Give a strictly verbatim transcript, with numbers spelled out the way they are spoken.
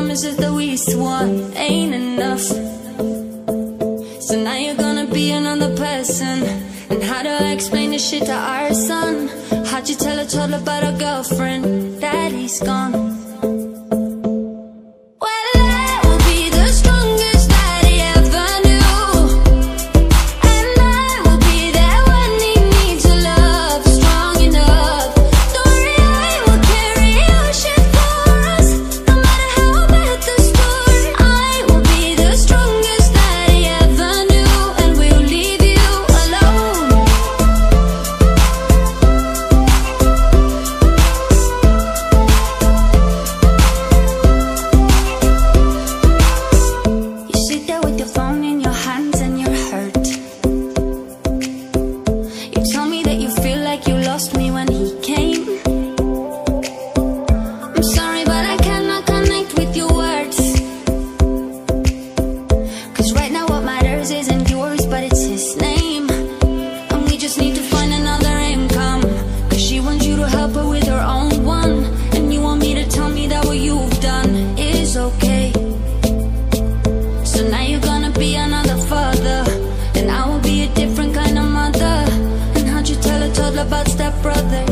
promises that we swore ain't enough. So now you're gonna be another person. And how do I explain this shit to our son? How'd you tell a toddler about a girlfriend? Daddy's gone. About step brother.